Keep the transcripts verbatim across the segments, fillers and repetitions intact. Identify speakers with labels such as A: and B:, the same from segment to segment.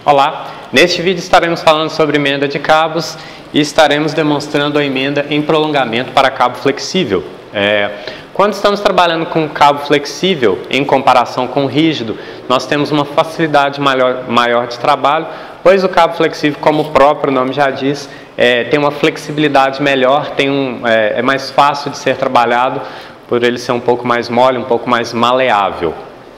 A: Olá, neste vídeo estaremos falando sobre emenda de cabos e estaremos demonstrando a emenda em prolongamento para cabo flexível. É, quando estamos trabalhando com cabo flexível em comparação com rígido, nós temos uma facilidade maior, maior de trabalho, pois o cabo flexível, como o próprio nome já diz, é, tem uma flexibilidade melhor, tem um, é, é mais fácil de ser trabalhado por ele ser um pouco mais mole, um pouco mais maleável.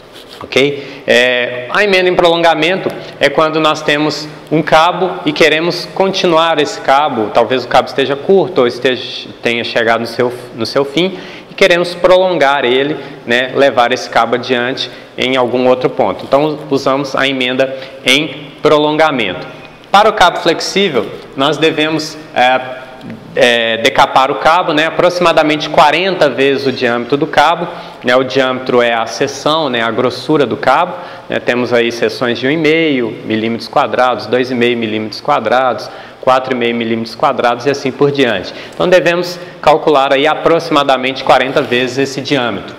A: Ok? É, a emenda em prolongamento é quando nós temos um cabo e queremos continuar esse cabo, talvez o cabo esteja curto ou esteja, tenha chegado no seu, no seu fim e queremos prolongar ele, né, levar esse cabo adiante em algum outro ponto. Então usamos a emenda em prolongamento. Para o cabo flexível, nós devemos é, É, decapar o cabo, né, aproximadamente quarenta vezes o diâmetro do cabo, né, o diâmetro é a seção, né, a grossura do cabo, né, temos aí seções de um vírgula cinco milímetros quadrados, dois vírgula cinco milímetros quadrados, quatro vírgula cinco milímetros quadrados e assim por diante. Então devemos calcular aí aproximadamente quarenta vezes esse diâmetro.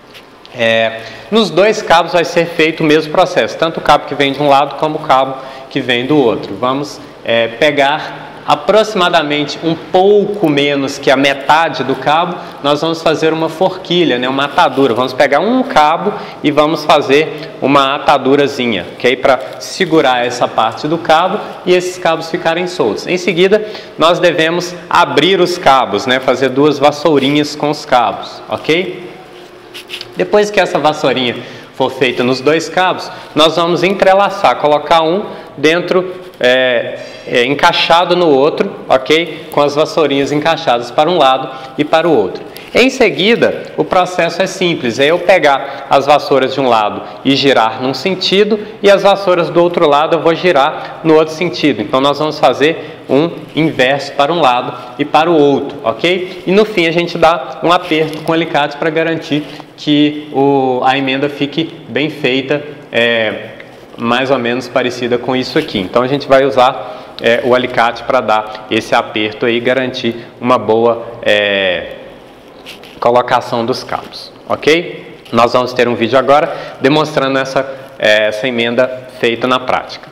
A: É, nos dois cabos vai ser feito o mesmo processo, tanto o cabo que vem de um lado como o cabo que vem do outro. Vamos é, pegar aproximadamente um pouco menos que a metade do cabo, nós vamos fazer uma forquilha, né, uma atadura. Vamos pegar um cabo e vamos fazer uma atadurazinha, ok? Para segurar essa parte do cabo e esses cabos ficarem soltos. Em seguida, nós devemos abrir os cabos, né, fazer duas vassourinhas com os cabos, ok? Depois que essa vassourinha for feita nos dois cabos, nós vamos entrelaçar, colocar um dentro, é, é, encaixado no outro, ok? Com as vassourinhas encaixadas para um lado e para o outro. Em seguida, o processo é simples, é eu pegar as vassouras de um lado e girar num sentido e as vassouras do outro lado eu vou girar no outro sentido. Então nós vamos fazer um inverso para um lado e para o outro, ok? E no fim a gente dá um aperto com o alicate para garantir que o, a emenda fique bem feita, é, mais ou menos parecida com isso aqui. Então a gente vai usar é, o alicate para dar esse aperto aí e garantir uma boa é, colocação dos cabos, ok? Nós vamos ter um vídeo agora demonstrando essa, é, essa emenda feita na prática.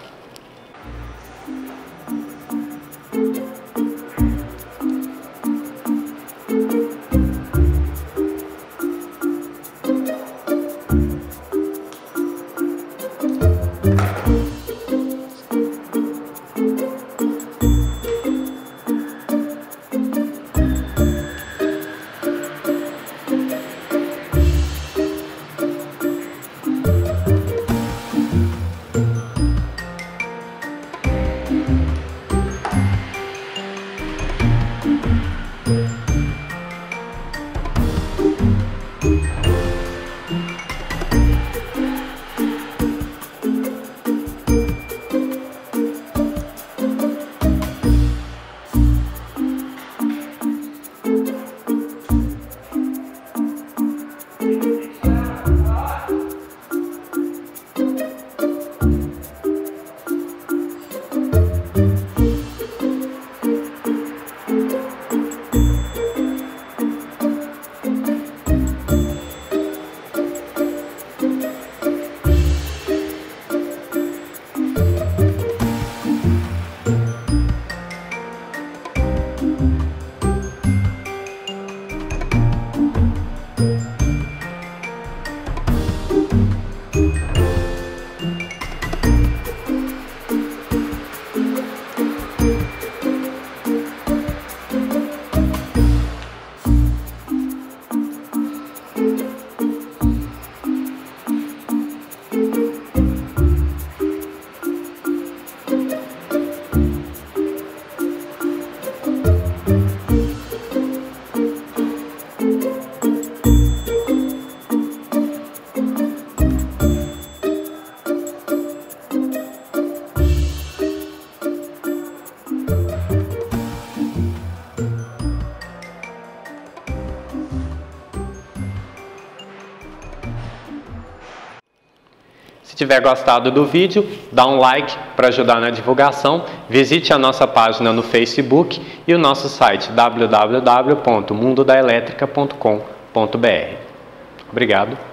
A: Se tiver gostado do vídeo, dá um like para ajudar na divulgação, visite a nossa página no Facebook e o nosso site w w w ponto mundo da elétrica ponto com ponto b r. Obrigado.